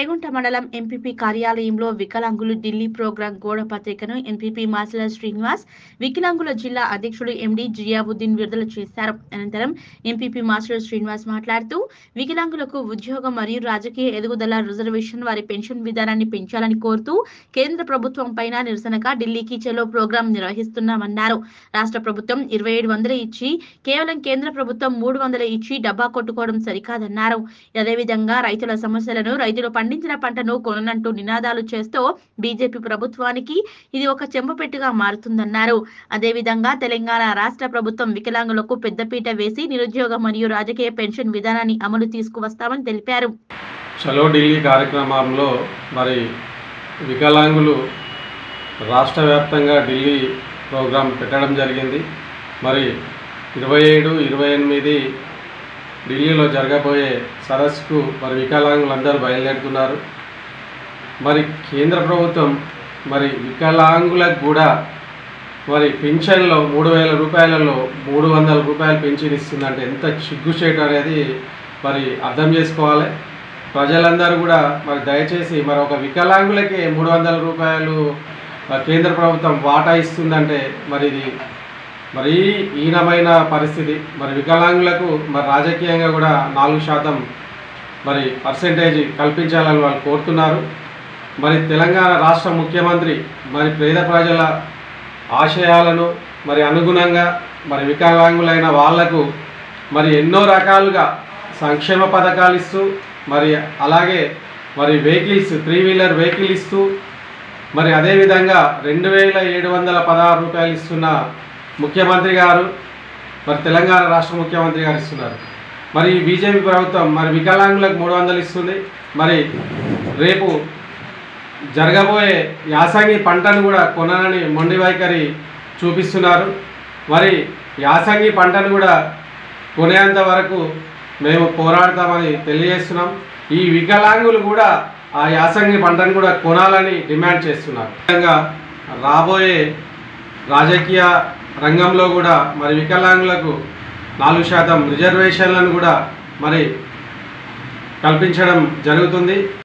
రేగుంట మండలం ఎంపీపీ కార్యాలయంలో వికలాంగులు ఢిల్లీ ప్రోగ్రాం గోడ పత్రికను ఎంపీపీ మాసల శ్రీనివాస్, వికలాంగుల జిల్లా అధ్యక్షుడు ఎండి జియాబుద్దీన్ విడుదల చేశారు. అనంతరం ఎంపీపీ మాసల శ్రీనివాస్ మాట్లాడుతూ వికలాంగులకు ఉద్యోగం మరియు రాజకీయ ఎదుగుదల రిజర్వేషన్, వారి పెన్షన్ విధానాన్ని పెంచాలని కోరుతూ కేంద్ర ప్రభుత్వం పైన నిరసనగా ఢిల్లీకి చలో ప్రోగ్రాం నిర్వహిస్తున్నామన్నారు. రాష్ట్ర ప్రభుత్వం 2700 ఇచ్చి కేవలం కేంద్ర ప్రభుత్వం 300 ఇచ్చి డబ్బా కొట్టుకోవడం సరికాదన్నారు. అదేవిధంగా రైతుల సమస్యలను, రైతులు పండించిన పంటను కొననంటూ నినాదాలు చేస్తూ బీజేపీ ప్రభుత్వానికి ఇది ఒక చెంపపెట్టుగా మారుతుందన్నారు. అదేవిధంగా తెలంగాణ రాష్ట్ర ప్రభుత్వం వికలాంగులకు పెద్దపీట వేసి నిరుద్యోగ మరియు రాజకీయ పెన్షన్ విధానాన్ని అమలు తీసుకువస్తామని తెలిపారు. చలో ఢిల్లీ కార్యక్రమంలో మరి వికలాంగులు రాష్ట్ర వ్యాప్తంగా ఢిల్లీ ప్రోగ్రాం పెట్టడం జరిగింది. మరి 27, 28 ఢిల్లీలో జరగబోయే సదస్సుకు మరి వికలాంగులందరూ బయలుదేరుతున్నారు. మరి కేంద్ర ప్రభుత్వం మరి వికలాంగులకు కూడా మరి పింఛన్లో 3000 రూపాయలలో 300 రూపాయలు పెన్షన్ ఇస్తుందంటే ఎంత సిగ్గుచేటు అనేది మరి అర్థం చేసుకోవాలి. ప్రజలందరూ కూడా మరి దయచేసి మరి ఒక వికలాంగులకి 300 రూపాయలు కేంద్ర ప్రభుత్వం వాటా ఇస్తుందంటే మరి ఇది మరీ హీనమైన పరిస్థితి. మరి వికలాంగులకు మరి రాజకీయంగా కూడా 4% మరి పర్సెంటేజ్ కల్పించాలని వాళ్ళు కోరుతున్నారు. మరి తెలంగాణ రాష్ట్ర ముఖ్యమంత్రి మరి పేద ప్రజల ఆశయాలను మరి అనుగుణంగా మరి వికలాంగులైన వాళ్లకు మరి ఎన్నో రకాలుగా సంక్షేమ పథకాలు ఇస్తూ మరి అలాగే మరి వెహికల్స్ 3 వీలర్ వెహికల్ ఇస్తూ మరి అదేవిధంగా 2716 రూపాయలు ఇస్తున్న ముఖ్యమంత్రి గారు మరి తెలంగాణ రాష్ట్ర ముఖ్యమంత్రి గారు ఇస్తున్నారు. మరి బీజేపీ ప్రభుత్వం మరి వికలాంగులకు 300 ఇస్తుంది. మరి రేపు జరగబోయే యాసంగి పంటను కూడా కొనని మొండి వైఖరి చూపిస్తున్నారు. మరి యాసంగి పంటను కూడా కొనేంత వరకు మేము పోరాడతామని తెలియజేస్తున్నాం. ఈ వికలాంగులు కూడా ఆ యాసంగి పంటను కూడా కొనాలని డిమాండ్ చేస్తున్నారు. ముఖ్యంగా రాబోయే రాజకీయ రంగంలో కూడా మరి వికలాంగులకు 4% రిజర్వేషన్లను కూడా మరి కల్పించడం జరుగుతుంది.